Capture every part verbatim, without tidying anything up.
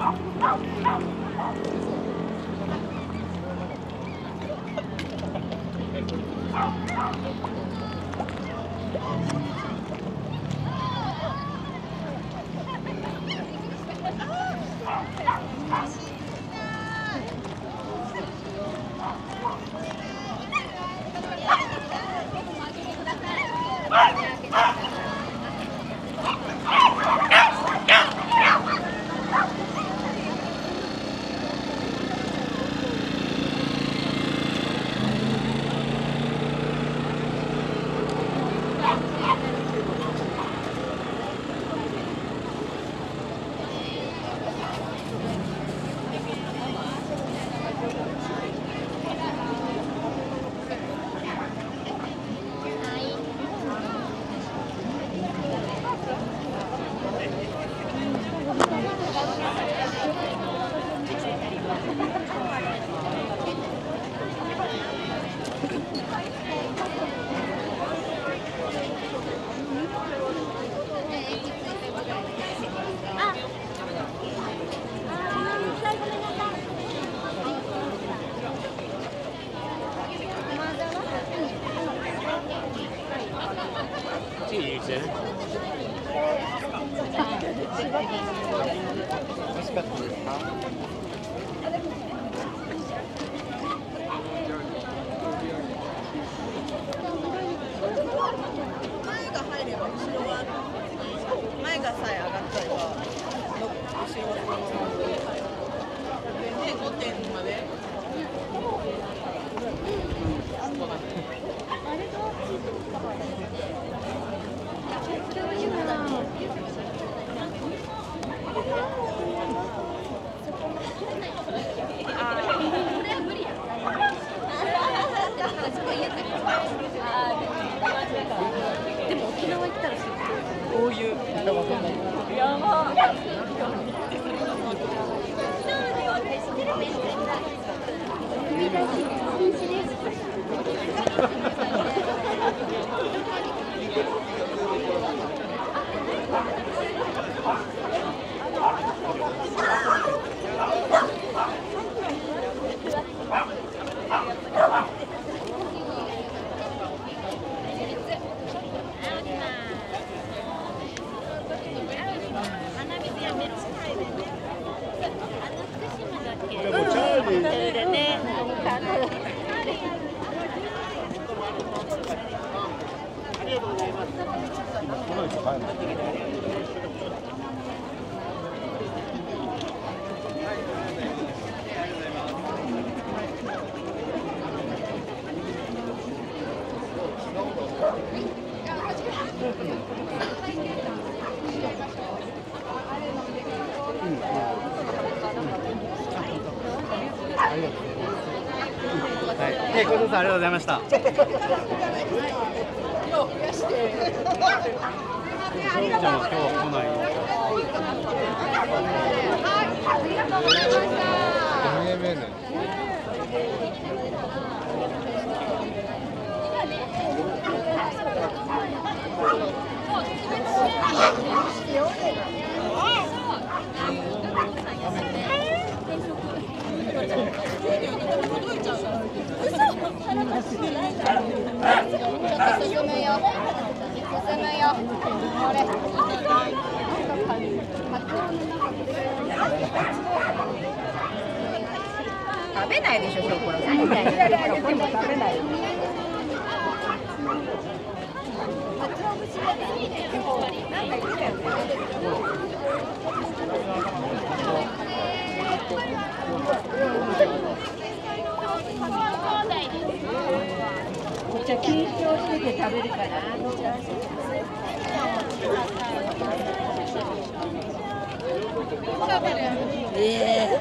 えー、ごちそうさんありがとうございました。じゃあもう今日は来ないの。 ありがとうございました。 食べないでしょ、これ。何だよ。でも食べない。じゃあ緊張してて食べるかな。ええ。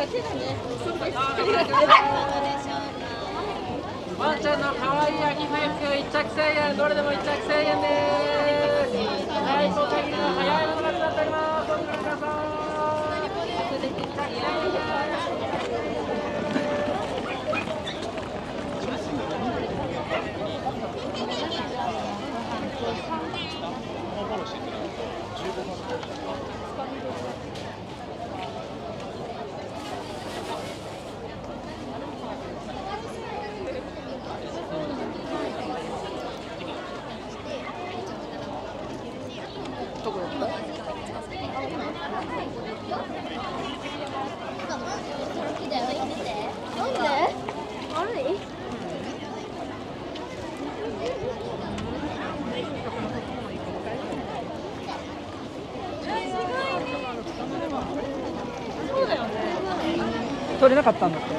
ワンちゃんの可愛い秋冬服一着せんえん、どれでも一着せんえんです。はい、到着が早いものがなっております。お願いします。 取れなかったんだって。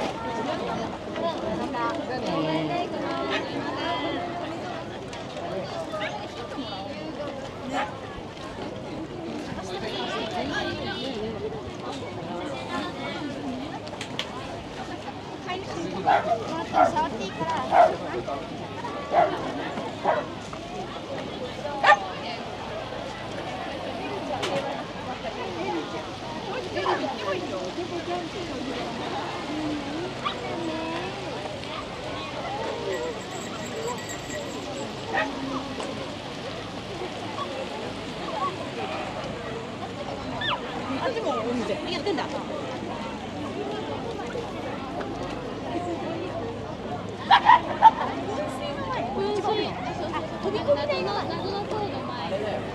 触っていいから。 あ、でもお店やってんだ。 飛び込み台の謎の塔の前。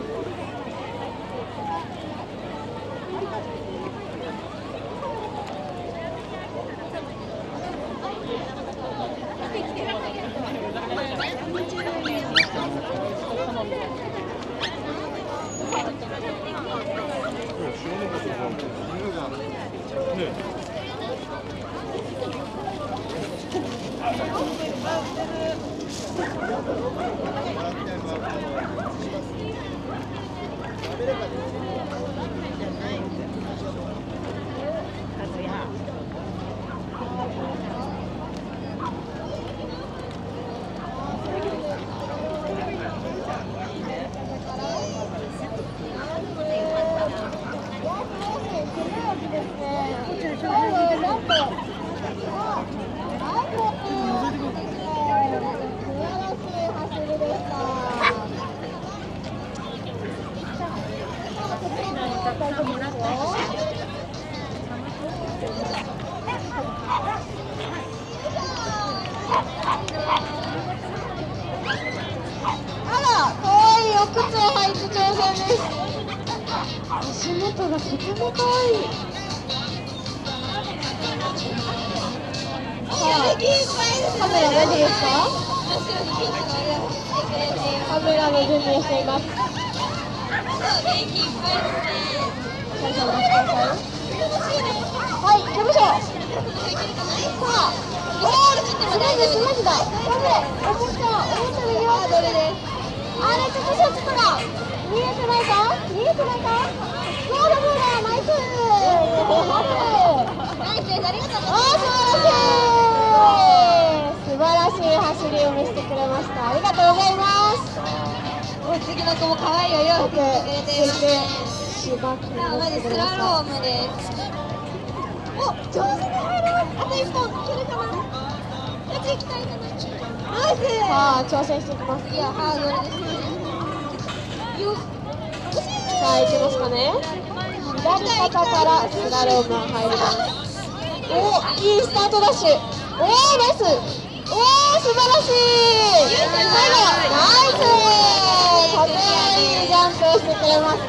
足元がとても可愛い。カメラ大丈夫ですか？カメラの準備をしています。はい、行きましょう。さあ、ゴール切ってますね。スマジだ。ダメ。おもちゃ、おもちゃ右はどれです。あれ、ちょっとショットが見えてないか？見えてないか？そうだそうだ、ナイス。ナイスです。ありがとうございます。素晴らしい走りを見せてくれました。ありがとうございます。お次の子も可愛いよ。よくしてくれていますね。芝生のまずスラロームです。お、上手に入ります。あと一本いけるかな。こっち行きたいかな。ナイス。さあ、挑戦していきます。いや、ハードルですね。よっ。さあ、行きますかね。左肩からスラロームが入ります。お、いいスタートダッシュ。おー、ナイス。おー、素晴らしい。最後、ナイス。とてもいいジャンプをしてくれました。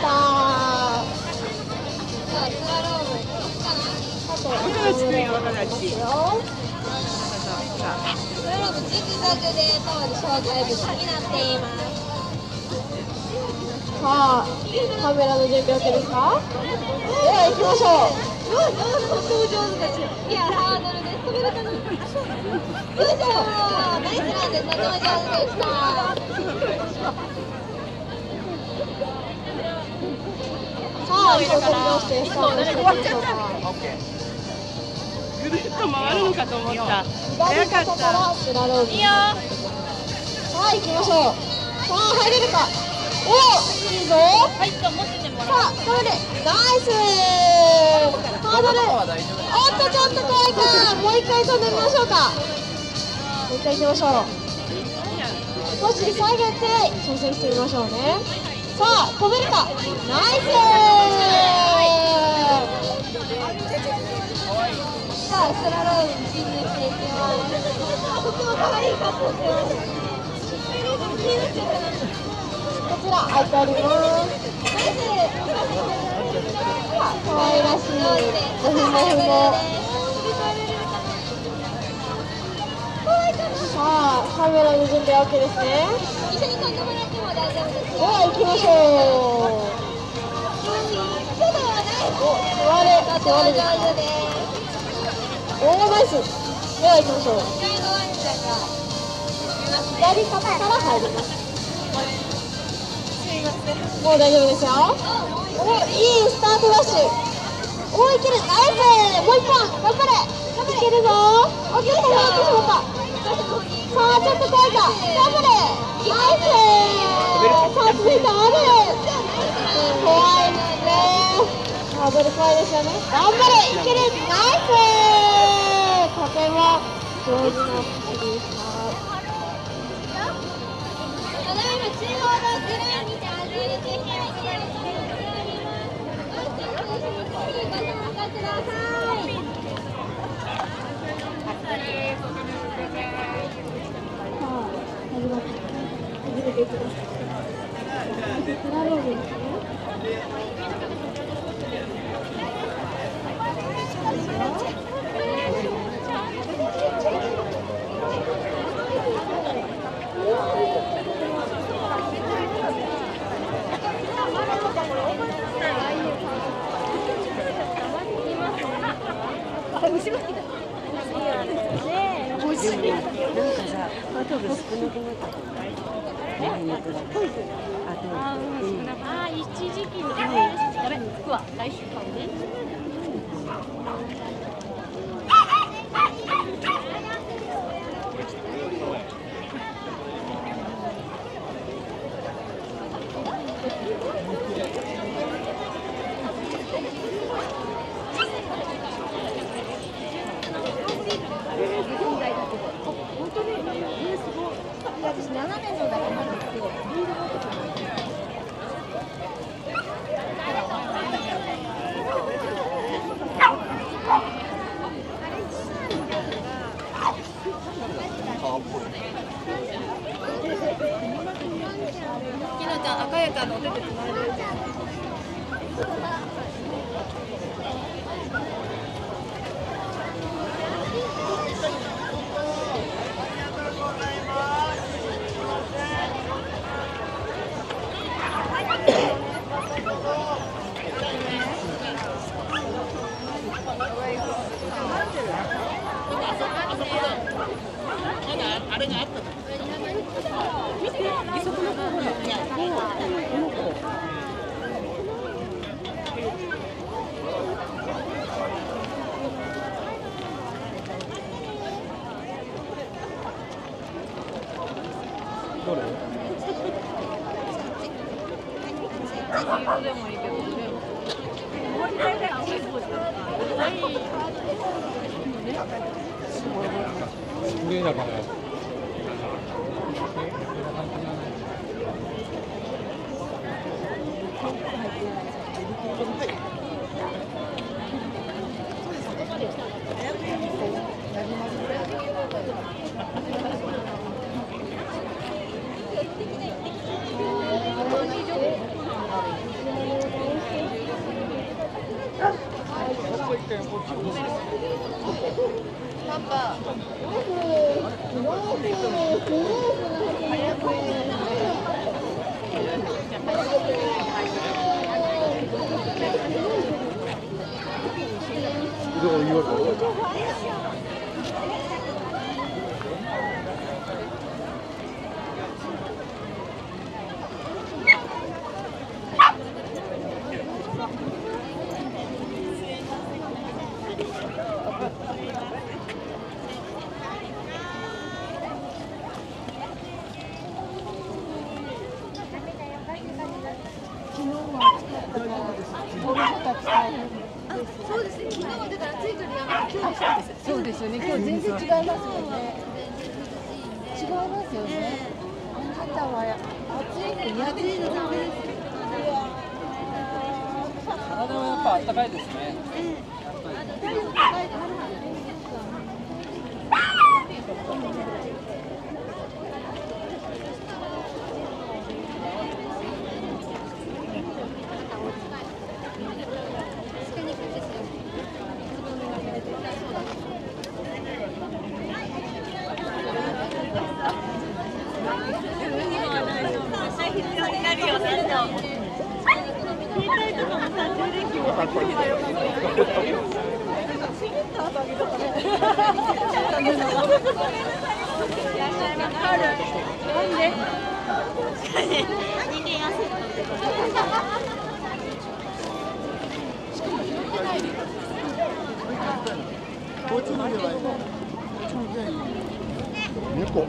さあ、スラローム。あと、いちもんめますよ。スラロームジグザグで通る障害物になっています。さあ、カメラの準備 OK ですか？では行きましょう。うわ、上手、とても上手たち。いや、ハードルです。飛べるかな？よいしょー。ナイスランです。とても上手でした。さあ、一応飛び出してスタートしていきましょうか。 も回るのかと思った。 左肩からスラローム。いいよ。さあ行きましょう。さあ入れるか。おお、いいぞ。はい、じゃあ持っててもらう。さあ、これでナイス。ハードル。おっとちょっと怖いか。もう一回飛んでみましょうか。もう一回行きましょう。少し下げて挑戦してみましょうね。さあ飛べるか。ナイス。さあスラロームに進入していきます。とても可愛い格好してます。こちら開いてあります。可愛らしいモフモフの。さあカメラの準備は OK ですね。一緒に飛んでもらっても大丈夫です。では行きましょう。座れ座れです。おおナイス。では行きましょう。左肩から入ります。もう大丈夫ですよ。おいいスタートダッシュ。おいける。ナイス。もう一本頑張れ。いけるぞ。お結構やってしまった。さあちょっと怖いか。頑張れ。ナイス。さあ続いてある。怖いですね。ハードル怖いですよね。頑張れ。いける。ナイス。とても上手な走りでした。ただいま中央のグランにてアズールチェキが行われております。ご参加ください。 ああ、一時期のやべ、服は来週買うね。 私斜めのだけなくてリード持ってくる。 きのちゃん、赤やかのお手手つないで。 あれがあったの。 見て、義足の方ほら。この子。 どれ？ でもいいけど、でも。もう一回ぐらい青い方じゃない。 これだから。 なんか。 どう言われた？ そうですね。昨日はだからついてる山が今日でしょ。 そうですよね。今日全然違いますよね。違いますよね。あなたは暑いの苦手ですよね。 体はやっぱ暖かいですね。 猫。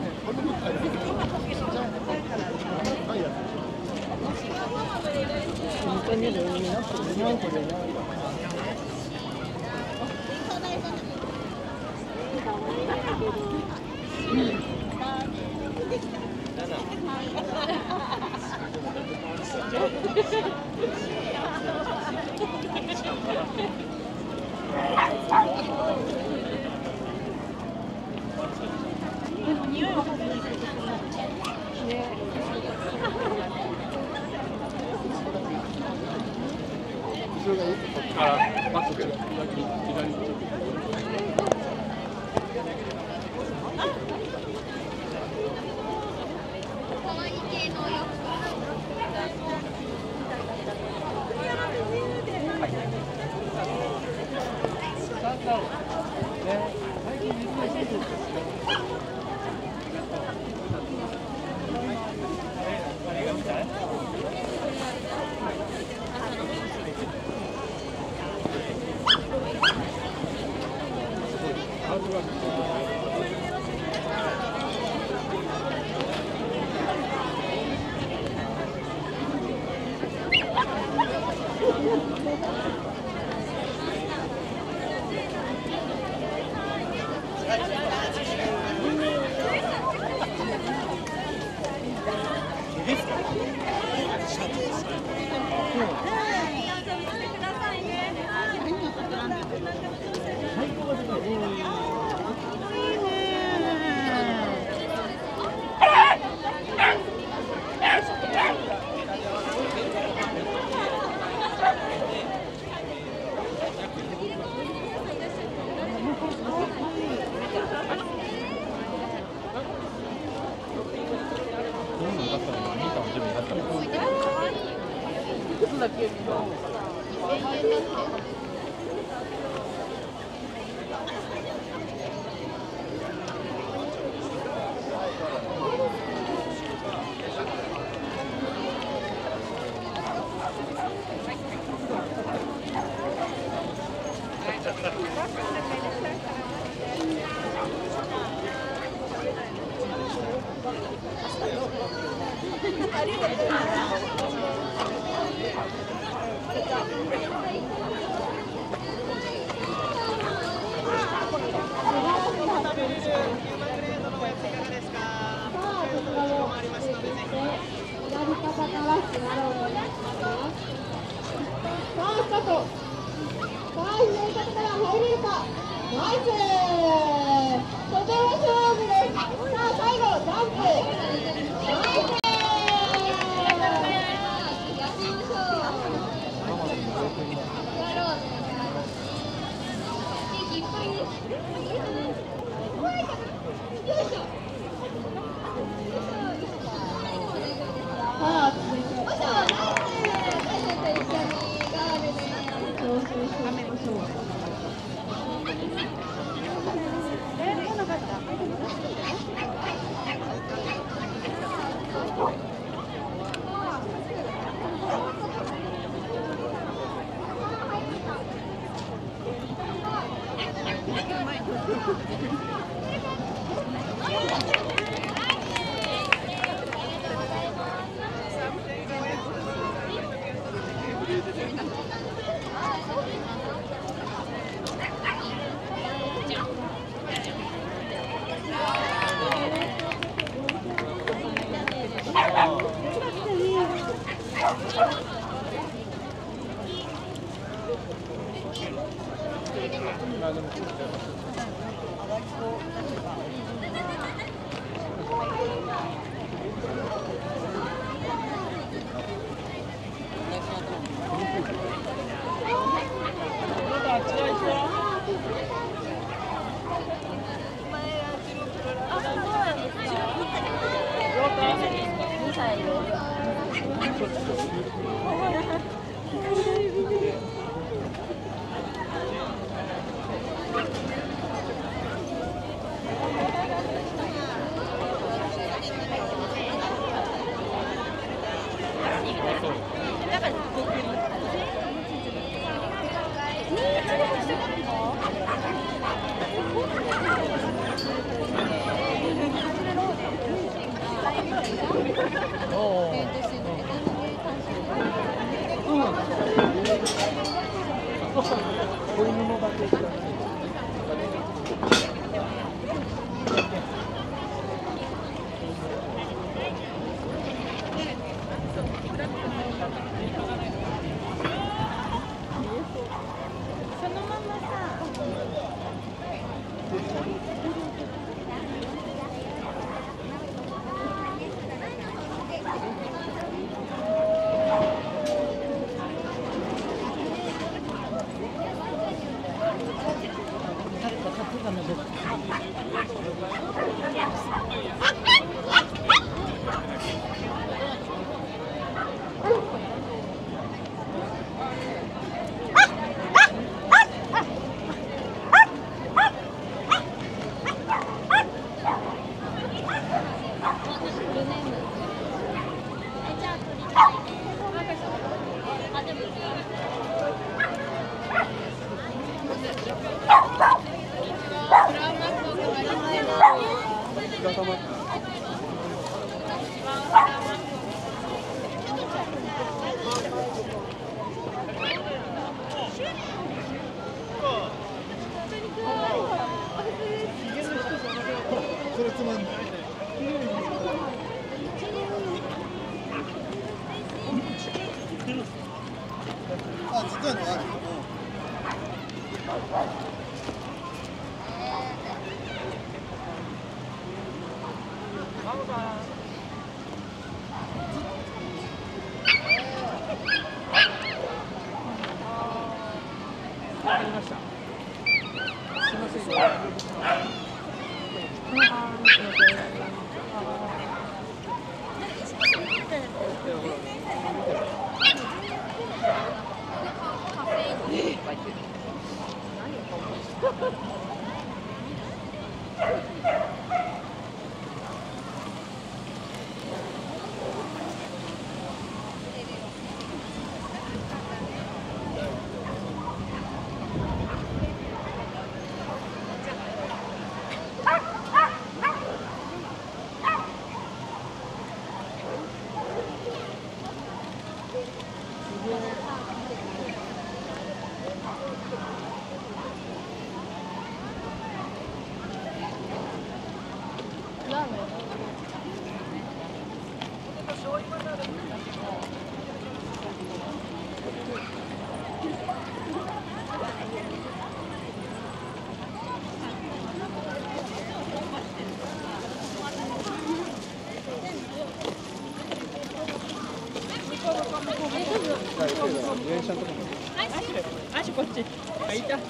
足こっち。あ、いた。あ、いた。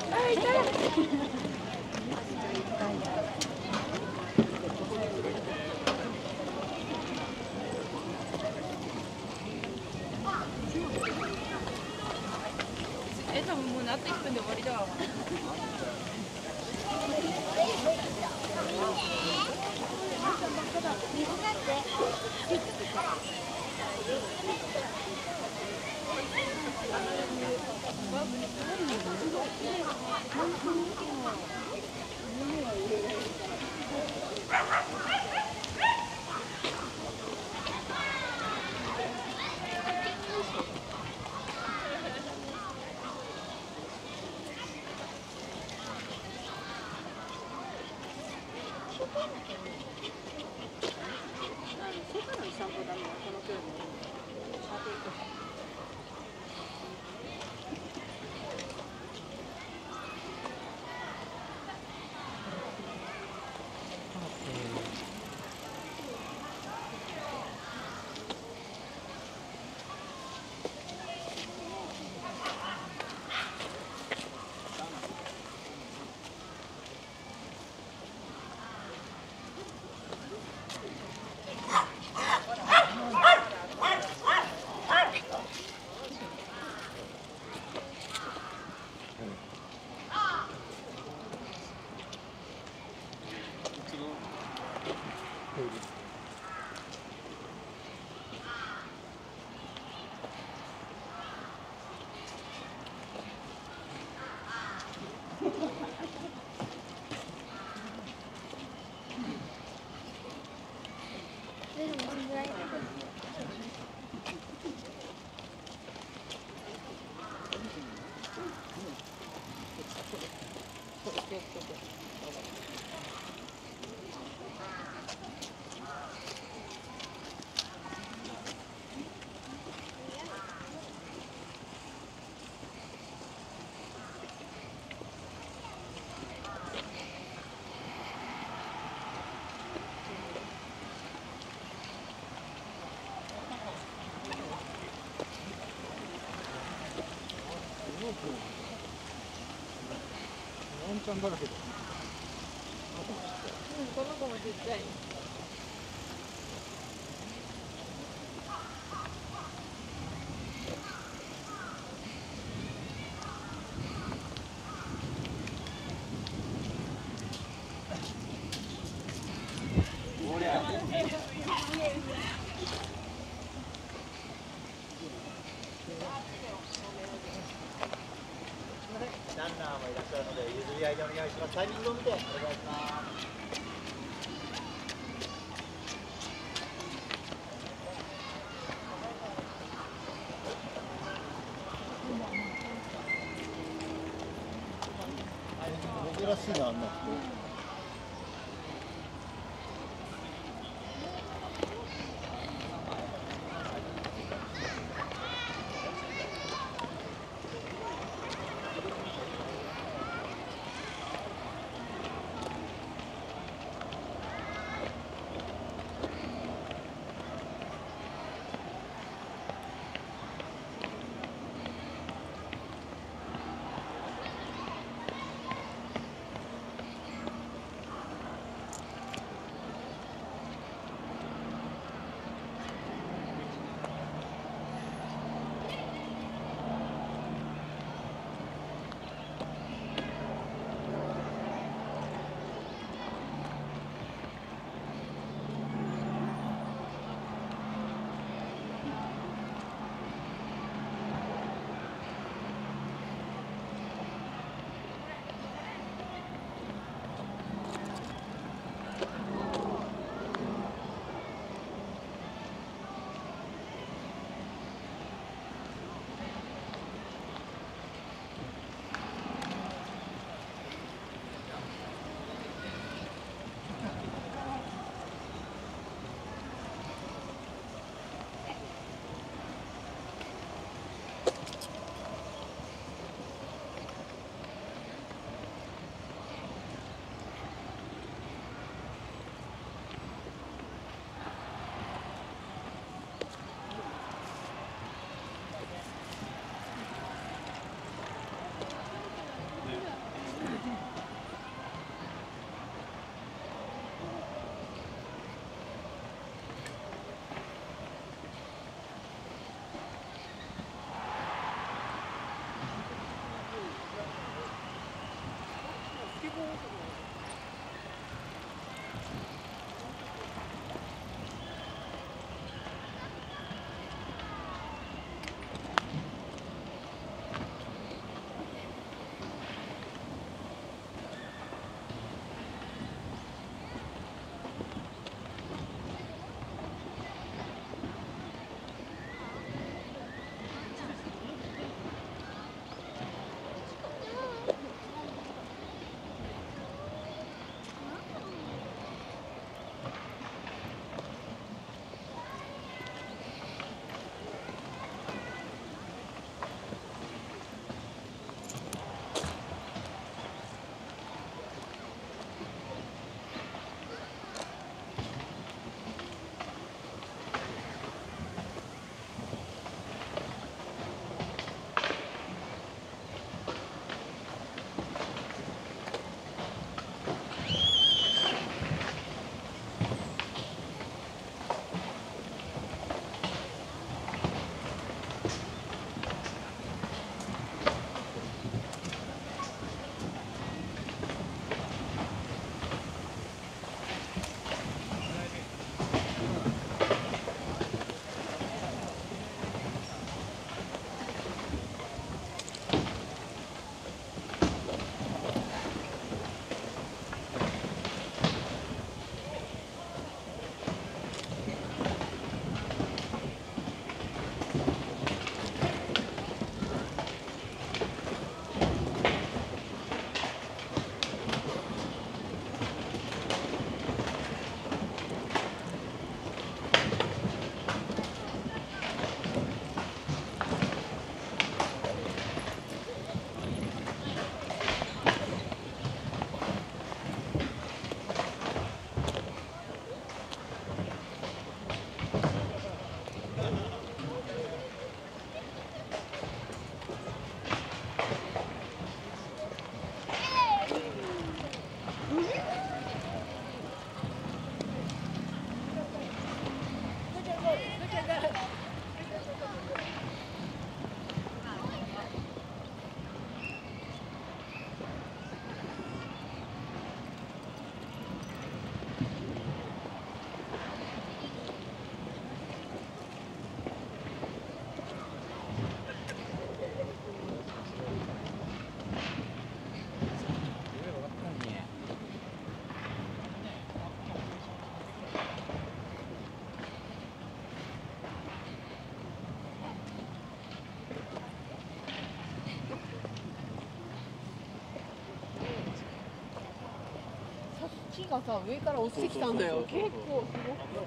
え、多分もうなっていっぷんで終わりだわ。 ている。ワンちゃんだらけだ。うん、この子もちっちゃい。 ランナーもいらっしゃるので譲り合いでお願いします。タイミングを見てお願いします。珍しいな、あんな人。 木がさ上から落ちてきたんだよ。結構すごくて。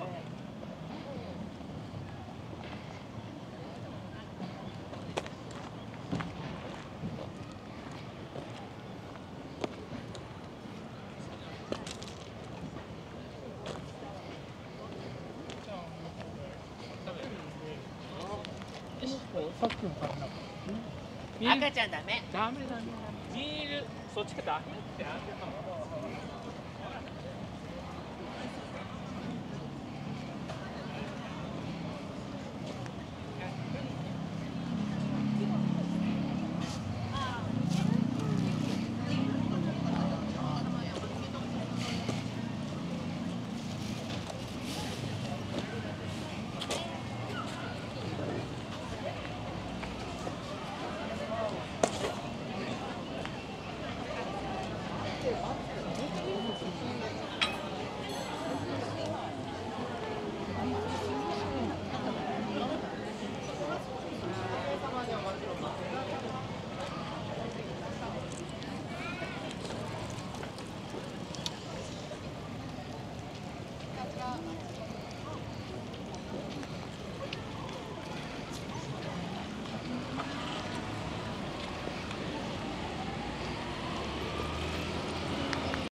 さっきも食べなかった。 赤ちゃんダメ。ダメダメ。ビールそっちかダメってあるの。 ま